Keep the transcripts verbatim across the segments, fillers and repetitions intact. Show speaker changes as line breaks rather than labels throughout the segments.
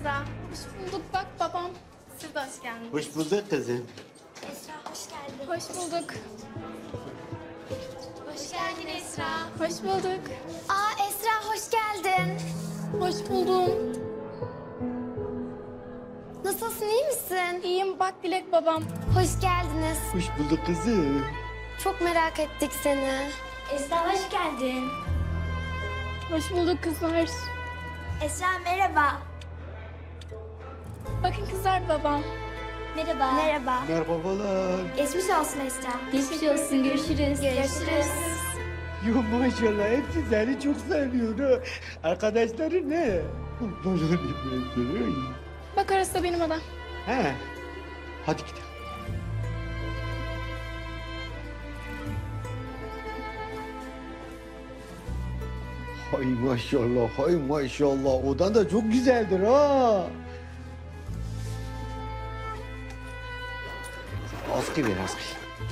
Esra. Hoş bulduk. Bak babam. Siz de hoş geldiniz.
Hoş bulduk kızım.
Esra hoş geldin. Hoş bulduk. Hoş geldin Esra. Hoş bulduk.
Aa Esra hoş geldin.
Hoş buldum.
Nasılsın, iyi misin?
İyiyim. Bak Dilek babam.
Hoş geldiniz.
Hoş bulduk kızım.
Çok merak ettik seni.
Esra hoş geldin.
Hoş bulduk kızlar.
Esra merhaba.
Bakın kızlar babam.
Merhaba. Merhaba.
Merhabalar.
Geçmiş olsun Esra. Geçmiş olsun. Görüşürüz. Görüşürüz.
Yo maşallah hepsi seni çok seviyor ha. Arkadaşları ne? Kurban olayım ben sana.
Bak orası da benim odam.
He. Hadi gidelim. Hay maşallah, hay maşallah. Odan da çok güzeldir ha. Askı ver askı.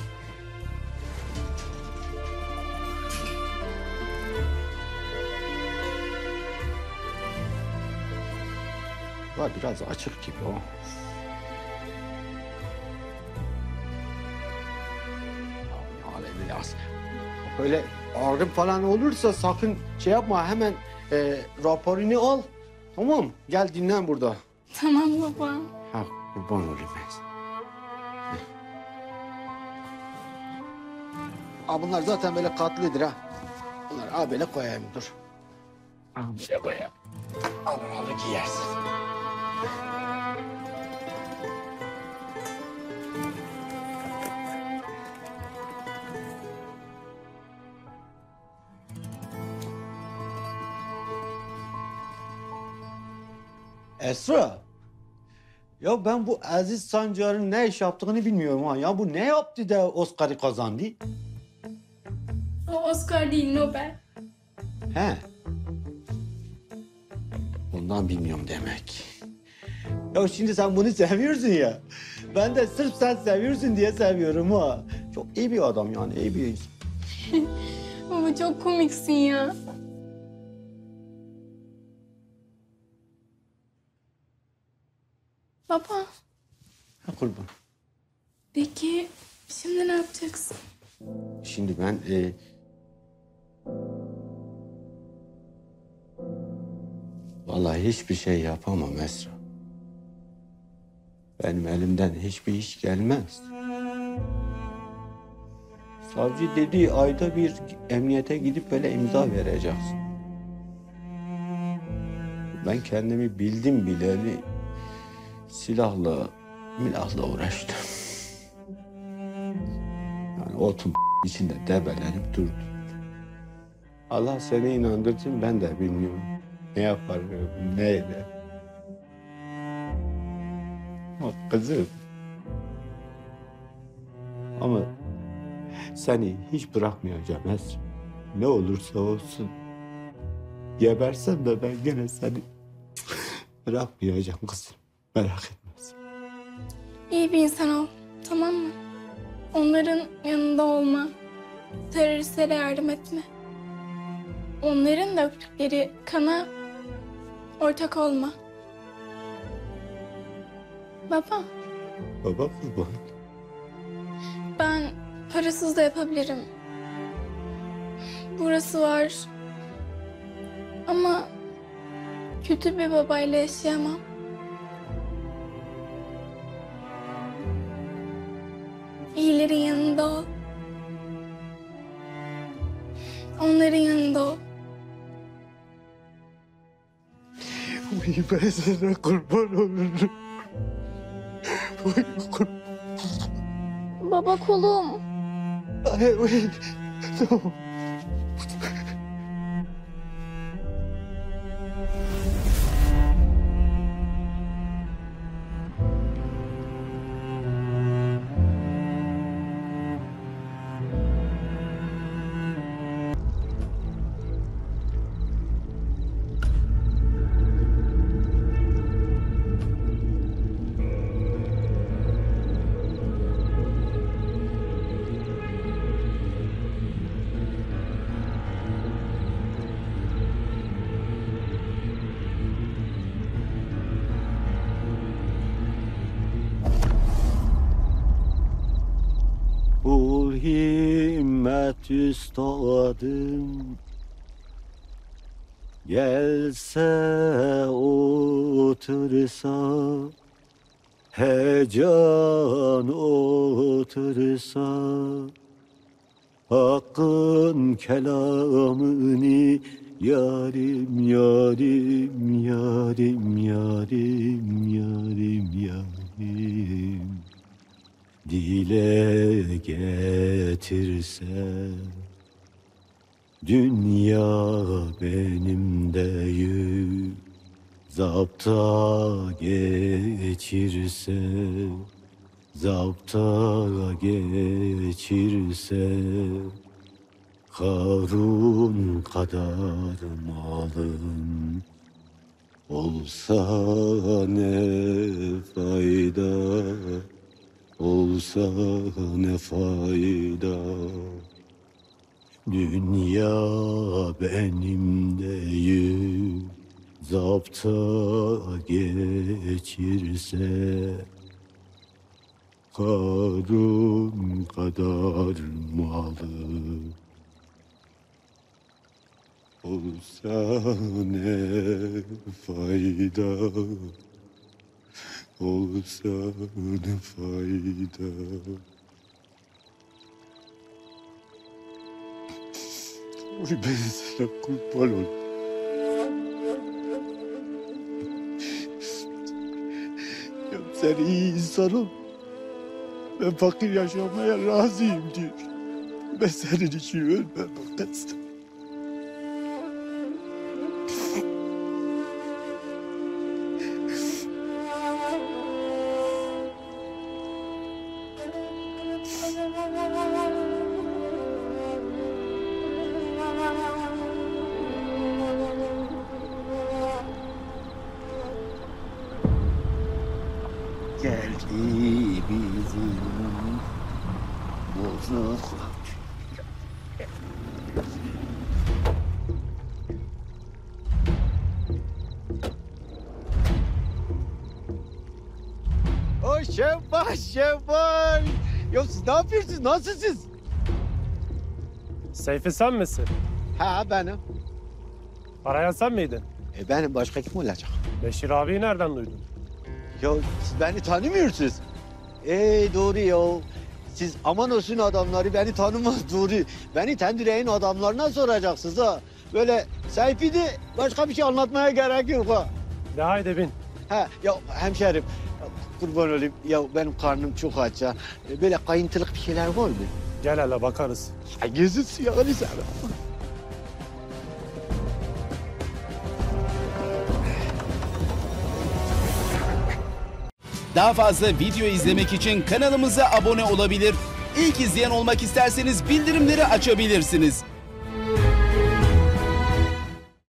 Var biraz açık gibi o. Alemi yaz. Öyle ağrım falan olursa sakın şey yapma, hemen e, raporunu al. Tamam, gel dinlen burada.
Tamam baba.
Ha, kurban olayım ben sana. Aa, bunlar zaten böyle katlıdır ha. Bunları ha böyle koyayım, dur. Ha böyle koyayım. Al al giyersin. Esra. Ya ben bu Aziz Sancar'ın ne iş yaptığını bilmiyorum ha. Ya bu ne yaptı da Oscar'ı kazandı?
O Oscar değil Nobel.
He. Ondan bilmiyorum demek. Ya şimdi sen bunu seviyorsun ya. Ben de sırf sen seviyorsun diye seviyorum ha. Çok iyi bir adam yani, iyi bir insan.
Baba çok komiksin ya. Baba.
Ha kurban.
Peki şimdi ne yapacaksın?
Şimdi ben e, vallahi hiçbir şey yapamam Esra. Benim elimden hiçbir iş gelmez. Savcı dedi ayda bir emniyete gidip böyle imza vereceksin. Ben kendimi bildim bileli silahla, milahla uğraştım. Yani otun içinde debelenip durdum. Allah seni inandırsın, ben de bilmiyorum. Ne yaparım, ne eder. Bak kızım. Ama seni hiç bırakmayacağım Esra. Ne olursa olsun. Gebersem de ben gene seni bırakmayacağım kızım. Merak etme sen.
İyi bir insan ol. Tamam mı? Onların yanında olma. Teröristlere yardım etme. Onların döktükleri kana ortak olma. Baba,
Baba kurban.
ben parasız da yapabilirim. Burası var. Ama kötü bir babayla yaşayamam. İyilerin yanında ol. Onların yanında ol.
Uy ben sana kurban olurum. Uy kurban.
Baba kolum.
Ay, uy. Tamam.
himmet üstadım gelse otursa, heyecan otursa, Hakkın kelamını yarim yarim yarim yarim yarim yarim dile getirse, dünya benim değil zapta geçirse, zapta geçirse, Karun kadar malım olsa ne fayda, olsa ne fayda. Dünya benim değil zapta geçirse, Karun kadar malı olsa ne fayda, olsa ne fayda. Oy ben sana kurban olayım. Ya sen iyi insanım. Ben fakir yaşamaya razıyım diyor. Ben senin için ölmem kızım. Geldi bizim bozuk.
O Şevval, Şevval. Ya siz ne yapıyorsunuz? Nasılsınız?
Seyfi sen misin?
Ha benim.
Arayan sen miydin?
E benim başka kim olacak?
Beşir abiyi nereden duydun?
Ya siz beni tanımıyorsunuz. Ee doğru ya. Siz aman olsun adamları beni tanımaz doğru. Beni tendireğin adamlarına soracaksınız ha. Böyle Seyfi'di başka bir şey anlatmaya gerek yok ha.
De haydi bin.
Ha ya hemşerim ya, kurban olayım ya benim karnım çok aç ha. E, Böyle kayıntılık bir şeyler var mı?
Gel hele bakarız.
Ha, gözün siyahını sana.
Daha fazla video izlemek için kanalımıza abone olabilir. İlk izleyen olmak isterseniz bildirimleri açabilirsiniz.